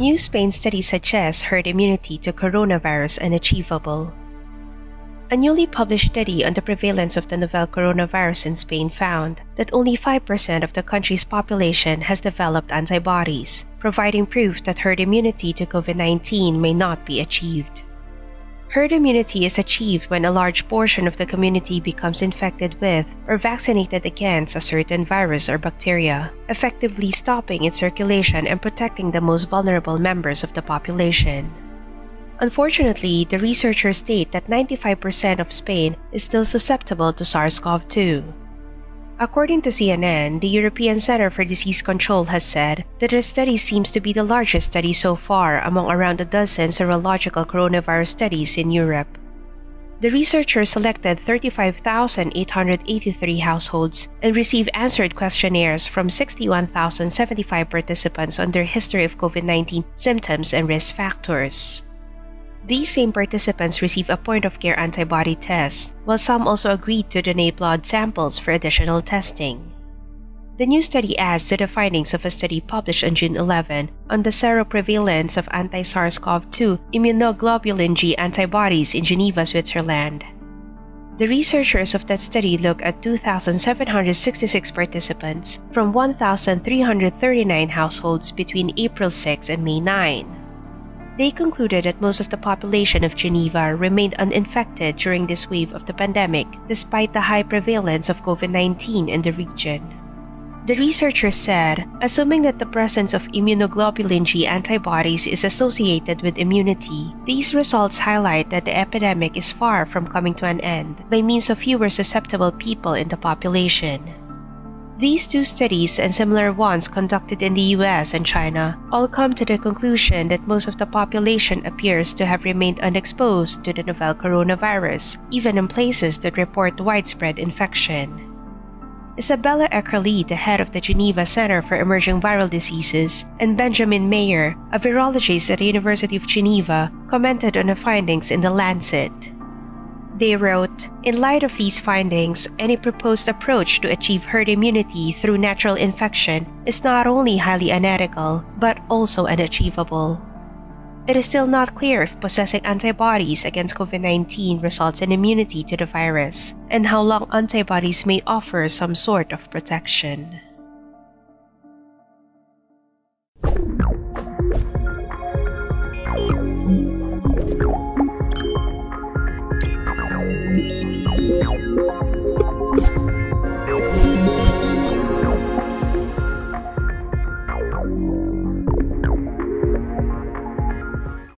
New Spain study suggests herd immunity to coronavirus unachievable. A newly published study on the prevalence of the novel coronavirus in Spain found that only 5% of the country's population has developed antibodies, providing proof that herd immunity to COVID-19 may not be achieved. Herd immunity is achieved when a large portion of the community becomes infected with or vaccinated against a certain virus or bacteria, effectively stopping its circulation and protecting the most vulnerable members of the population. Unfortunately, the researchers state that 95% of Spain is still susceptible to SARS-CoV-2. According to CNN, the European Center for Disease Control has said that the study seems to be the largest study so far among around a dozen serological coronavirus studies in Europe. The researchers selected 35,883 households and received answered questionnaires from 61,075 participants on their history of COVID-19 symptoms and risk factors. These same participants receive a point-of-care antibody test, while some also agreed to donate blood samples for additional testing. The new study adds to the findings of a study published on June 11 on the seroprevalence of anti-SARS-CoV-2 immunoglobulin G antibodies in Geneva, Switzerland. The researchers of that study looked at 2,766 participants from 1,339 households between April 6 and May 9. They concluded that most of the population of Geneva remained uninfected during this wave of the pandemic, despite the high prevalence of COVID-19 in the region. The researchers said, assuming that the presence of immunoglobulin G antibodies is associated with immunity, these results highlight that the epidemic is far from coming to an end by means of fewer susceptible people in the population. These two studies and similar ones conducted in the US and China all come to the conclusion that most of the population appears to have remained unexposed to the novel coronavirus, even in places that report widespread infection. Isabella Eckerle, the head of the Geneva Center for Emerging Viral Diseases, and Benjamin Mayer, a virologist at the University of Geneva, commented on the findings in The Lancet. They wrote, "In light of these findings, any proposed approach to achieve herd immunity through natural infection is not only highly unethical, but also unachievable. It is still not clear if possessing antibodies against COVID-19 results in immunity to the virus, and how long antibodies may offer some sort of protection."